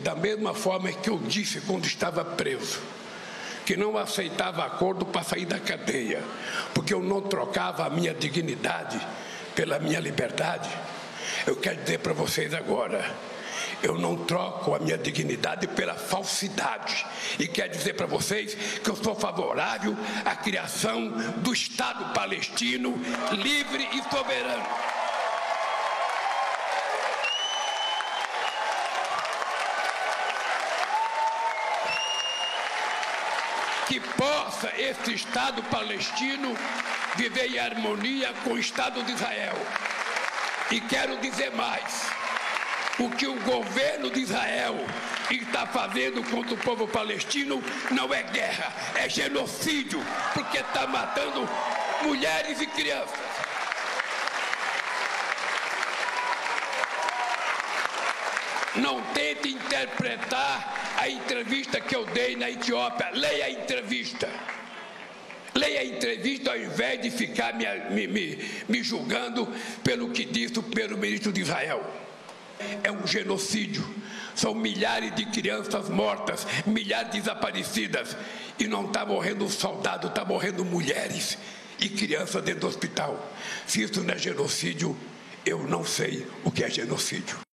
da mesma forma que eu disse quando estava preso, que não aceitava acordo para sair da cadeia, porque eu não trocava a minha dignidade pela minha liberdade. Eu quero dizer para vocês agora, eu não troco a minha dignidade pela falsidade. E quero dizer para vocês que eu sou favorável à criação do Estado palestino livre e soberano. Que possa esse Estado palestino viver em harmonia com o Estado de Israel. E quero dizer mais, o que o governo de Israel está fazendo contra o povo palestino não é guerra, é genocídio, porque está matando mulheres e crianças. Não tente interpretar a entrevista que eu dei na Etiópia. Leia a entrevista. Leia a entrevista ao invés de ficar me julgando pelo que disse o primeiro-ministro de Israel. É um genocídio. São milhares de crianças mortas, milhares desaparecidas. E não está morrendo soldado, está morrendo mulheres e crianças dentro do hospital. Se isso não é genocídio, eu não sei o que é genocídio.